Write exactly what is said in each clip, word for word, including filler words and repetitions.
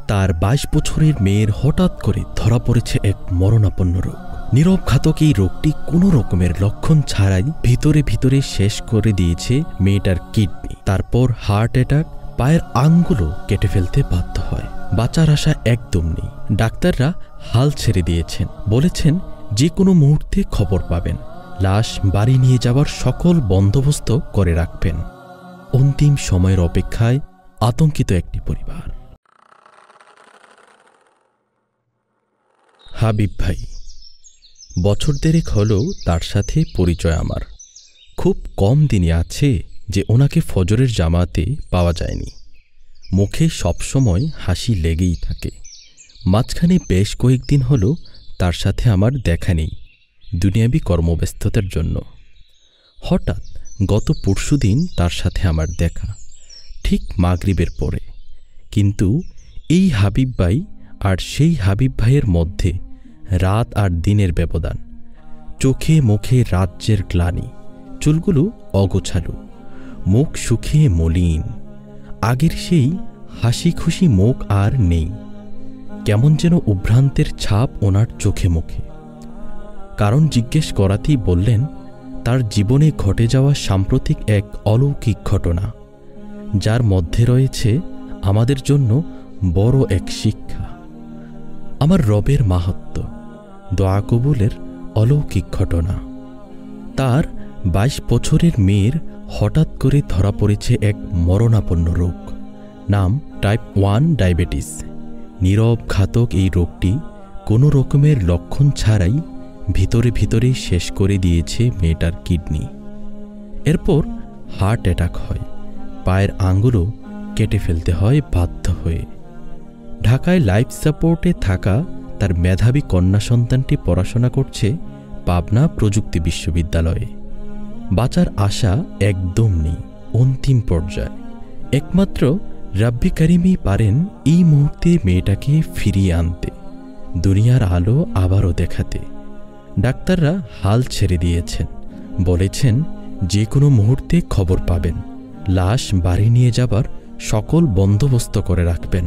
তার বাইশ বছরের মেয়ের হঠাৎ করে ধরা পড়েছে এক মরণাপন্ন রোগ। নীরব ঘাতক এই রোগটি কোনো রকমের লক্ষণ ছাড়াই ভিতরে ভিতরে শেষ করে দিয়েছে মেয়েটার কিডনি। তারপর হার্ট অ্যাটাক, পায়ের আঙ্গুলও কেটে ফেলতে বাধ্য হয়। বাঁচার আশা একদম নেই। ডাক্তাররা হাল ছেড়ে দিয়েছেন, বলেছেন যে কোনো মুহূর্তে খবর পাবেন, লাশ বাড়ি নিয়ে যাওয়ার সকল বন্দোবস্ত করে রাখবেন। অন্তিম সময়ের অপেক্ষায় আতঙ্কিত একটি পরিবার। হাবিব ভাই, বছর দেড়েক হলেও তার সাথে পরিচয় আমার। খুব কম দিনই আছে যে ওনাকে ফজরের জামাতে পাওয়া যায়নি। মুখে সবসময় হাসি লেগেই থাকে। মাঝখানে বেশ কয়েকদিন হল তার সাথে আমার দেখা নেই, দুনিয়াবি কর্মব্যস্ততার জন্য। হঠাৎ গত পরশুদিন তার সাথে আমার দেখা, ঠিক মাগরিবের পরে। কিন্তু এই হাবিব ভাই আর সেই হাবিব ভাইয়ের মধ্যে রাত আর দিনের ব্যবধান। চোখে মুখে রাজ্যের গ্লানি, চুলগুলো অগোছালো, মুখ শুকিয়ে মলিন। আগের সেই হাসি খুশি মুখ আর নেই। কেমন যেন উভ্রান্তের ছাপ ওনার চোখে মুখে। কারণ জিজ্ঞেস করাতেই বললেন তার জীবনে ঘটে যাওয়া সাম্প্রতিক এক অলৌকিক ঘটনা, যার মধ্যে রয়েছে আমাদের জন্য বড় এক শিক্ষা। আমার রবের মাহাত্ম্য, দোয়া কবুলের অলৌকিক ঘটনা। তার বাইশ বছরের মেয়ের হঠাৎ করে ধরা পড়েছে এক মরণাপন্ন রোগ, নাম টাইপ ওয়ান ডায়াবেটিস। নীরব ঘাতক এই রোগটি কোনো রকমের লক্ষণ ছাড়াই ভিতরে ভিতরে শেষ করে দিয়েছে মেয়েটার কিডনি। এরপর হার্ট অ্যাটাক হয়, পায়ের আঙ্গুলও কেটে ফেলতে হয় বাধ্য হয়ে। ঢাকায় লাইফ সাপোর্টে থাকা তার মেধাবী কন্যা সন্তানটি পড়াশোনা করছে পাবনা প্রযুক্তি বিশ্ববিদ্যালয়ে। বাঁচার আশা একদম নেই, অন্তিম পর্যায়ে। একমাত্র রাব্বি কারিমই পারেন এই মুহূর্তে মেয়েটাকে ফিরিয়ে আনতে, দুনিয়ার আলো আবারও দেখাতে। ডাক্তাররা হাল ছেড়ে দিয়েছেন, বলেছেন যে কোনো মুহূর্তে খবর পাবেন, লাশ বাড়ি নিয়ে যাবার সকল বন্দোবস্ত করে রাখবেন।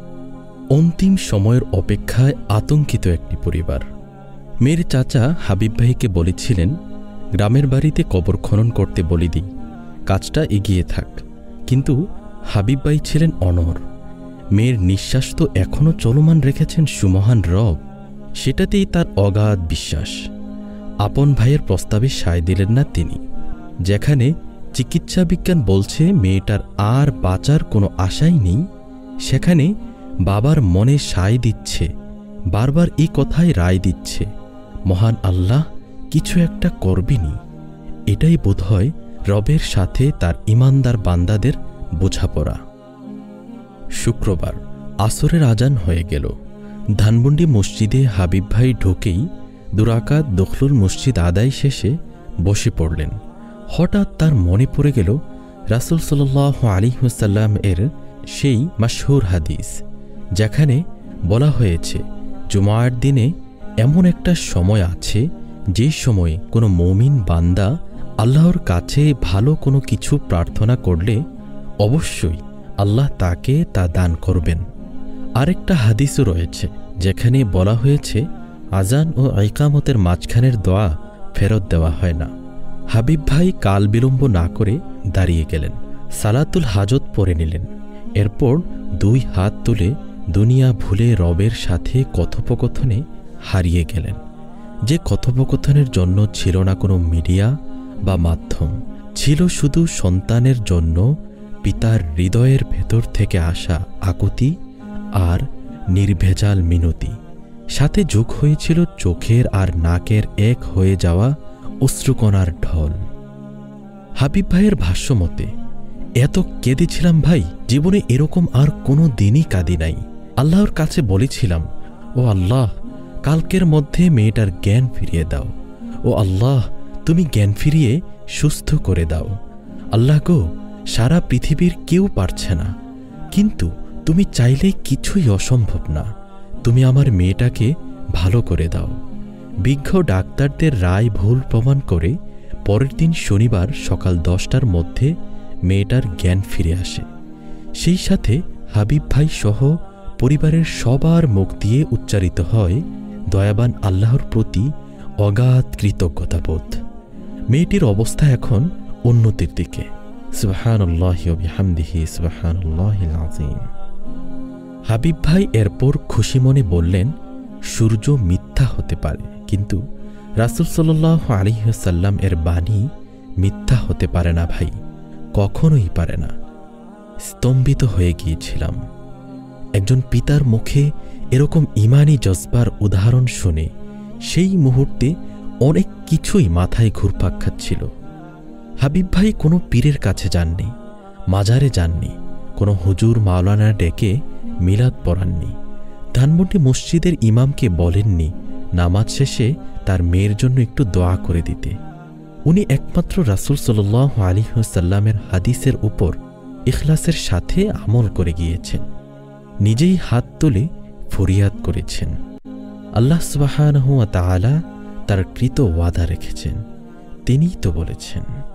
অন্তিম সময়ের অপেক্ষায় আতঙ্কিত একটি পরিবার। মেয়ের চাচা হাবিব ভাইকে বলেছিলেন গ্রামের বাড়িতে কবর খনন করতে বলে দিই, কাজটা এগিয়ে থাক। কিন্তু হাবিব ভাই ছিলেন অনড়। মেয়ের নিঃশ্বাস তো এখনও চলমান রেখেছেন সুমহান রব, সেটাতেই তার অগাধ বিশ্বাস। আপন ভাইয়ের প্রস্তাবে সায় দিলেন না তিনি। যেখানে চিকিৎসা বিজ্ঞান বলছে মেয়েটার আর বাঁচার কোনো আশাই নেই, সেখানে বাবার মনে সায় দিচ্ছে, বারবার এই কথাই রায় দিচ্ছে মহান আল্লাহ কিছু একটা করবেনি। এটাই বোধহয় রবের সাথে তার ইমানদার বান্দাদের বোঝাপড়া। শুক্রবার আসরের আজান হয়ে গেল। ধানমন্ডি মসজিদে হাবিব ভাই ঢোকেই দুরাকাত দখলুল মসজিদ আদায় শেষে বসে পড়লেন। হঠাৎ তার মনে পড়ে গেল রাসূল সাল্লাল্লাহু আলাইহি ওয়াসাল্লাম এর সেই মাশহুর হাদিস, যেখানে বলা হয়েছে জুমার দিনে এমন একটা সময় আছে যে সময়ে কোনো মুমিন বান্দা আল্লাহর কাছে ভালো কোনো কিছু প্রার্থনা করলে অবশ্যই আল্লাহ তাকে তা দান করবেন। আরেকটা হাদিসও রয়েছে যেখানে বলা হয়েছে আজান ও ইকামতের মাঝখানের দোয়া ফেরত দেওয়া হয় না। হাবিব ভাই কাল বিলম্ব না করে দাঁড়িয়ে গেলেন, সালাতুল হাজত পড়ে নিলেন। এরপর দুই হাত তুলে দুনিয়া ভুলে রবের সাথে কথোপকথনে হারিয়ে গেলেন, যে কথোপকথনের জন্য ছিল না কোনো মিডিয়া বা মাধ্যম, ছিল শুধু সন্তানের জন্য পিতার হৃদয়ের ভেতর থেকে আসা আকুতি আর নির্ভেজাল মিনতি। সাথে যোগ হয়েছিল চোখের আর নাকের এক হয়ে যাওয়া অশ্রুকণার ঢল। হাবিব ভাইয়ের ভাষ্যমতে, এত কেঁদেছিলাম ভাই, জীবনে এরকম আর কোনো দিনই কাঁদি নাই। আল্লাহর কাছে বলেছিলাম, ও আল্লাহ, কালকের মধ্যে মেয়েটার জ্ঞান ফিরিয়ে দাও। ও আল্লাহ, তুমি জ্ঞান ফিরিয়ে সুস্থ করে দাও। আল্লাহ গো, সারা পৃথিবীর কেউ পারছে না, কিন্তু তুমি চাইলে কিছুই অসম্ভব না। তুমি আমার মেয়েটাকে ভালো করে দাও। বিজ্ঞ ডাক্তারদের রায় ভুল প্রমাণ করে পরের দিন শনিবার সকাল দশটার মধ্যে মেয়েটার জ্ঞান ফিরে আসে। সেই সাথে হাবিব ভাই সহ পরিবারের সবার মুখ দিয়ে উচ্চারিত হয় দয়াবান আল্লাহর প্রতি অগাধ কৃতজ্ঞতাবোধ। মেয়েটির অবস্থা এখন উন্নতির দিকে। সুবহানাল্লাহি ওয়া বিহামদিহি সুবহানাল্লাহিল আযীম। হাবিব ভাই এরপর খুশি মনে বললেন, সূর্য মিথ্যা হতে পারে, কিন্তু রাসূল সাল্লাল্লাহু আলাইহি ওয়াসাল্লাম এর বাণী মিথ্যা হতে পারে না ভাই, কখনোই পারে না। স্তম্ভিত হয়ে গিয়েছিলাম। একজন পিতার মুখে এরকম ঈমানি জজবার উদাহরণ শুনে সেই মুহূর্তে অনেক কিছুই মাথায় ঘুরপাক খাচ্ছিল। হাবিব ভাই কোনো পীরের কাছে যাননি, মাজারে যাননি, কোনো হুজুর মাওলানা ডেকে মিলাদ পড়াননি, ধানমন্ডি মসজিদের ইমামকে বলেননি নামাজ শেষে তার মেয়ের জন্য একটু দোয়া করে দিতে। উনি একমাত্র রাসূল সাল্লাল্লাহু আলাইহি ওয়াসাল্লামের হাদিসের উপর ইখলাসের সাথে আমল করে গিয়েছেন। নিজেই হাত তুলে ফরিয়াদ করেছেন। আল্লাহ সুবহানাহু ওয়া তাআলা তার কৃত ওয়াদা রেখেছেন। তিনিই তো বলেছেন,